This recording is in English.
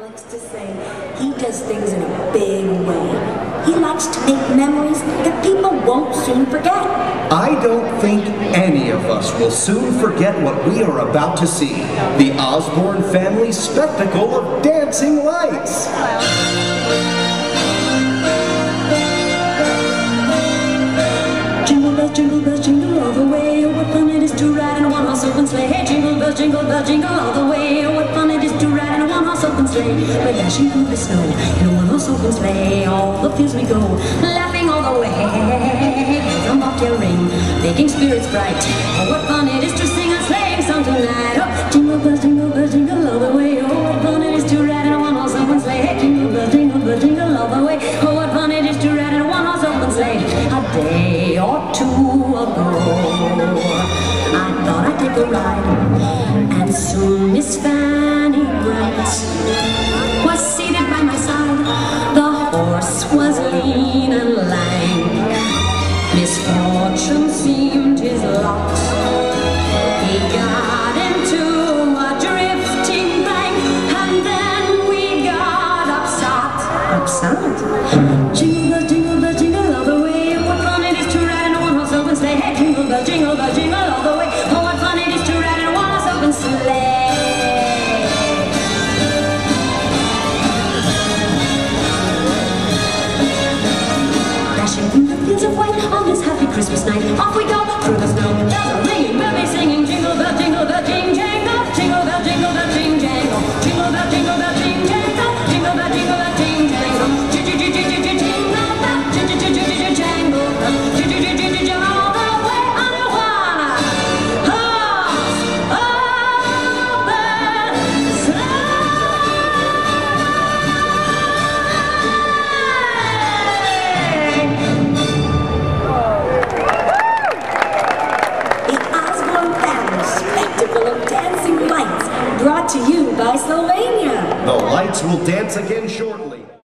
likes to say he does things in a big way. He likes to make memories that people won't soon forget. I don't think any of us will soon forget what we are about to see. The Osborne family spectacle of dancing lights. Jingle bells, jingle all the way. Oh, what fun it is to ride in a one-horse open sleigh. Hey, jingle bells, jingle all the way. Oh, what fun it is to ride in a one-horse open sleigh. We're dashing through the snow in a one-horse open sleigh. All the fields we go, laughing all the way. Bells on bobtail ring, making spirits bright. Oh, what fun it is to sing a sleighing song tonight. Oh, jingle bells, jingle all the way. Oh, what fun it is to ride in a one-horse open sleigh. Hey, jingle bells, jingle all the way. Oh, what fun it is to ride in a one-horse open sleigh. A day or two ago, I thought I'd take a ride, and soon Miss Fanny Bright was seated by my side. The horse was lean and lank, misfortune seemed his lot. He got into a drifting bank, and then we got upset. Jingle bells, jingle all the way. What fun it is to ride in a one-horse open sleigh. Hey, jingle bells, jingle all the way. Oh, what fun it is to ride in a one-horse open sleigh. Dashing through the fields of white on this happy Christmas night, off we go through the snow. Bells are ringing, we'll be singing jingle bell, jing jangle. Jingle bell, jing jangle. Jingle bell, jing jangle. Jingle bell, jing jangle. Brought to you by Slovenia. The lights will dance again shortly.